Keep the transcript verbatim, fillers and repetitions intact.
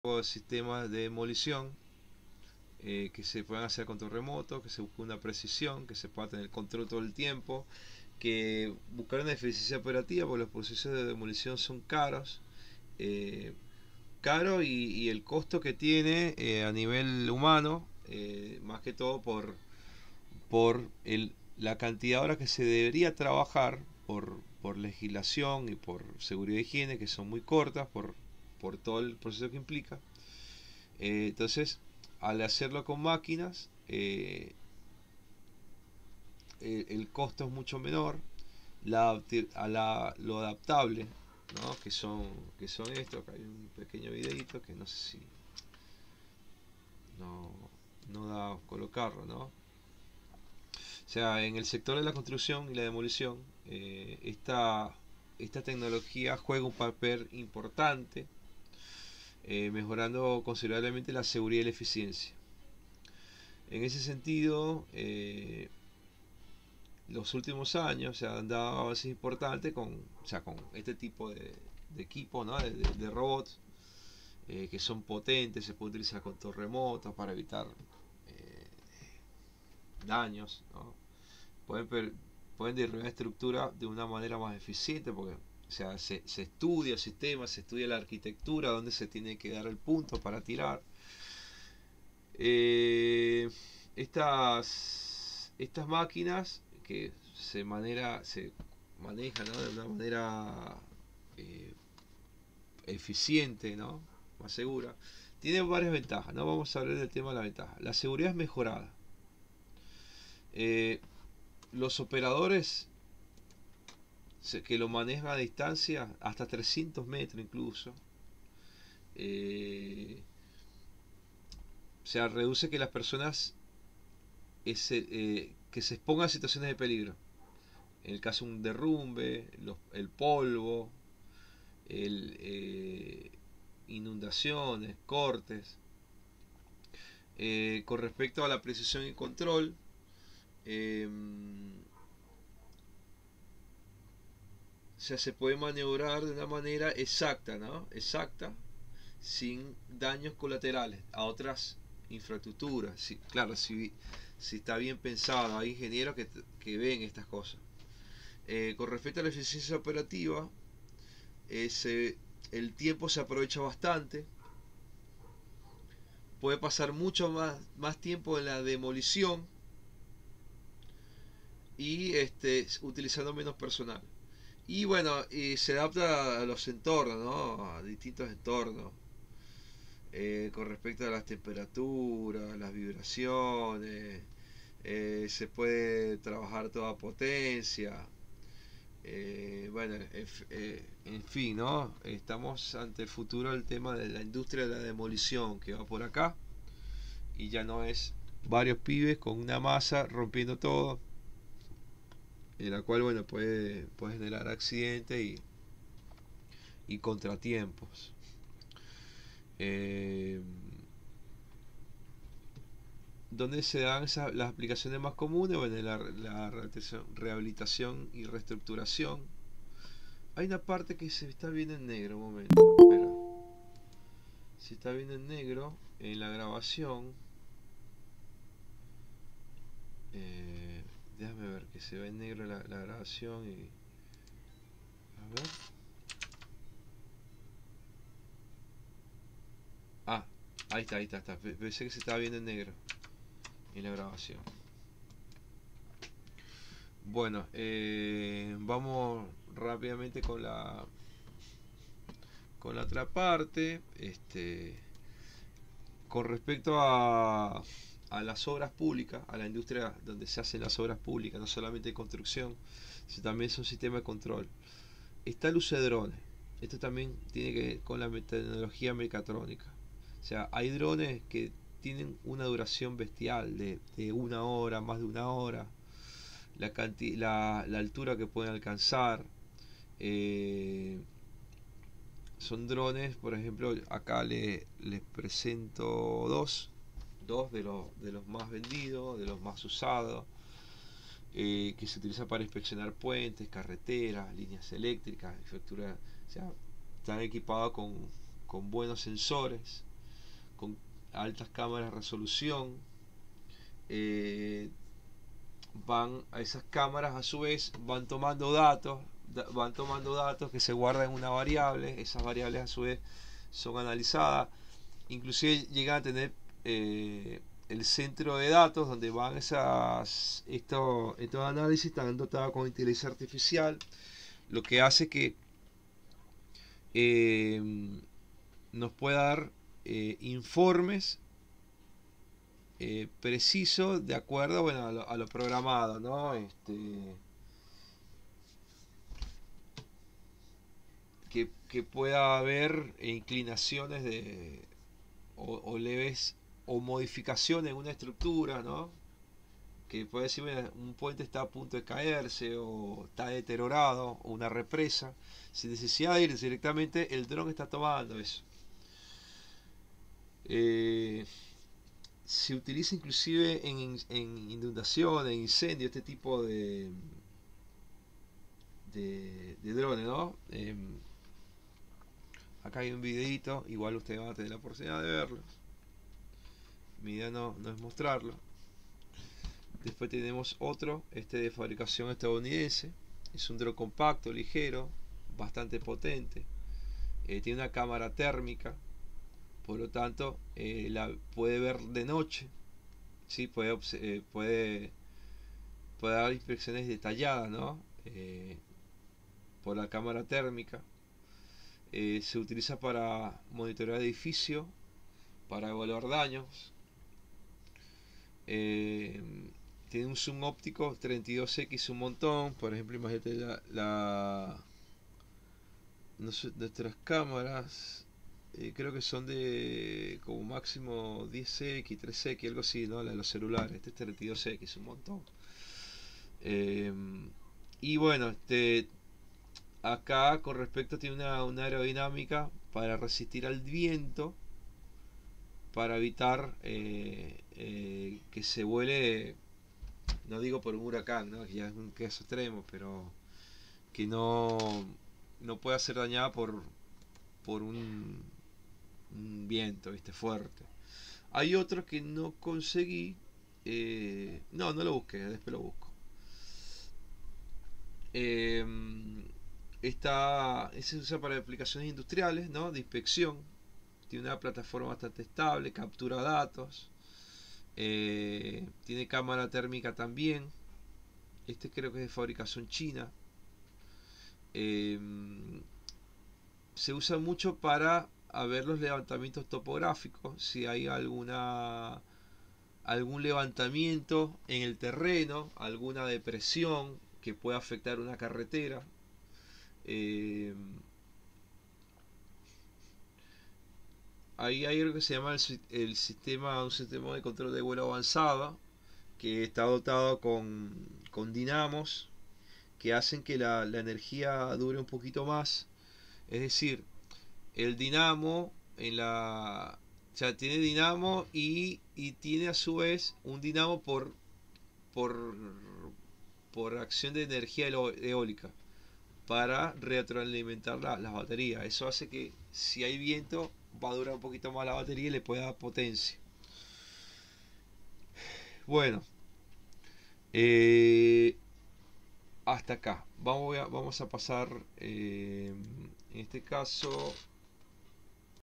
sistemas de demolición eh, que se puedan hacer a control remoto, que se busque una precisión, que se pueda tener control todo el tiempo, que buscar una eficiencia operativa, porque los procesos de demolición son caros, eh, caro y, y el costo que tiene eh, a nivel humano, eh, más que todo por, por el, la cantidad de horas que se debería trabajar por, por legislación y por seguridad e higiene, que son muy cortas, por, por todo el proceso que implica. Eh, entonces, al hacerlo con máquinas, eh, el, el costo es mucho menor, la, a la, lo adaptable, ¿no? que son que son esto. Acá hay un pequeño videito que no sé si no, no da colocarlo, ¿no? O sea, en el sector de la construcción y la demolición, eh, esta, esta tecnología juega un papel importante, eh, mejorando considerablemente la seguridad y la eficiencia. En ese sentido, eh, los últimos años se han dado avances importantes con, o sea, con este tipo de, de equipo, ¿no? de, de, de robots, eh, que son potentes, se puede utilizar con control remoto para evitar eh, daños, ¿no? Pueden, per, pueden derribar estructura de una manera más eficiente, porque o sea, se, se estudia el sistema, se estudia la arquitectura, dónde se tiene que dar el punto para tirar. Eh, estas, estas máquinas que se, manera, se manejan, ¿no? de una manera eh, eficiente, ¿no? más segura, tienen varias ventajas. No vamos a hablar del tema de la ventaja. La seguridad es mejorada. Eh, los operadores que lo manejan a distancia, hasta trescientos metros incluso, eh, o sea, reduce que las personas ese, eh, que se expongan a situaciones de peligro. En el caso de un derrumbe, los, el polvo, el, eh, inundaciones, cortes. Eh, con respecto a la precisión y control, eh, o sea, se puede maniobrar de una manera exacta, ¿no? Exacta, sin daños colaterales a otras infraestructuras. Sí, claro, si, si está bien pensado, hay ingenieros que, que ven estas cosas. Eh, con respecto a la eficiencia operativa, eh, se, el tiempo se aprovecha bastante. Puede pasar mucho más, más tiempo en la demolición y este, utilizando menos personal. Y bueno, y se adapta a los entornos, ¿no? A distintos entornos. Eh, con respecto a las temperaturas, las vibraciones, eh, se puede trabajar toda potencia. Eh, bueno, en, eh, en fin, ¿no? Estamos ante el futuro del tema de la industria de la demolición que va por acá y ya no es varios pibes con una masa rompiendo todo, en la cual, bueno, puede, puede generar accidentes y, y contratiempos. Eh, ¿Dónde se dan esas, las aplicaciones más comunes? Bueno, la, la rehabilitación y reestructuración. Hay una parte que se está viendo en negro, un momento, espera. Se está viendo en negro en la grabación. Eh, déjame ver que se ve en negro la, la grabación y... A ver. Ah, ahí está, ahí está, está. Pensé que se estaba viendo en negro en la grabación. Bueno, eh, vamos rápidamente con la con la otra parte. Este, con respecto a, a las obras públicas, a la industria donde se hacen las obras públicas, no solamente construcción, sino también es un sistema de control. Está el uso de drones. Esto también tiene que ver con la tecnología mecatrónica. O sea, hay drones que tienen una duración bestial de, de una hora, más de una hora, la, la, la altura que pueden alcanzar. Eh, son drones, por ejemplo, acá le, les presento dos, dos de los, de los más vendidos, de los más usados, eh, que se utilizan para inspeccionar puentes, carreteras, líneas eléctricas, infraestructura. O sea, están equipados con, con buenos sensores. con altas cámaras de resolución. Eh, van a esas cámaras, a su vez van tomando datos, da, van tomando datos que se guardan en una variable. Esas variables a su vez son analizadas, inclusive llegan a tener eh, el centro de datos donde van esas estos, estos análisis, están dotados con inteligencia artificial, lo que hace que eh, nos pueda dar eh, informes eh, precisos de acuerdo, bueno, a lo, a lo programado, ¿no? Este, que, que pueda haber inclinaciones de o, o leves o modificaciones en una estructura, ¿no? Que puede decir, bueno, un puente está a punto de caerse o está deteriorado, o una represa, sin necesidad de ir directamente, el dron está tomando eso. Eh, se utiliza inclusive en, en inundaciones, en incendios, este tipo de, de, de drones, ¿no? Eh, acá hay un videito, igual ustedes van a tener la oportunidad de verlo. Mi idea no, no es mostrarlo. Después tenemos otro, este de fabricación estadounidense. Es un dron compacto, ligero, bastante potente. Eh, tiene una cámara térmica, por lo tanto eh, la puede ver de noche. ¿Sí? Puede, eh, puede, puede dar inspecciones detalladas, ¿no? Eh, por la cámara térmica. Eh, se utiliza para monitorear edificios, para evaluar daños. Eh, tiene un zoom óptico treinta y dos equis, un montón. Por ejemplo, imagínate la, la no sé, nuestras cámaras, eh, creo que son de como máximo diez equis, tres equis, algo así, ¿no? La de los celulares. Este es treinta y dos equis, un montón. Eh, y bueno, este, acá con respecto tiene una, una aerodinámica para resistir al viento, para evitar eh, eh, que se vuele, no digo por un huracán, ¿no? Que ya es un caso extremo, pero que no, no pueda ser dañada por, por un, un viento, ¿viste? Fuerte. Hay otro que no conseguí, eh, no, no lo busqué, después lo busco. Eh, esta, ese se usa para aplicaciones industriales, ¿no? De inspección. Tiene una plataforma bastante estable, captura datos. Eh, tiene cámara térmica también. Este creo que es de fabricación china. Eh, se usa mucho para a ver los levantamientos topográficos, si hay alguna algún levantamiento en el terreno, alguna depresión que pueda afectar una carretera. Eh, ahí hay algo que se llama el, el sistema, un sistema de control de vuelo avanzado, que está dotado con, con dinamos que hacen que la, la energía dure un poquito más. Es decir, el dinamo en la, o sea, tiene dinamo y, y tiene a su vez un dinamo por por por acción de energía eólica para retroalimentar la, las baterías. Eso hace que si hay viento va a durar un poquito más la batería y le puede dar potencia. Bueno, eh, hasta acá. Vamos a, vamos a pasar, eh, en este caso,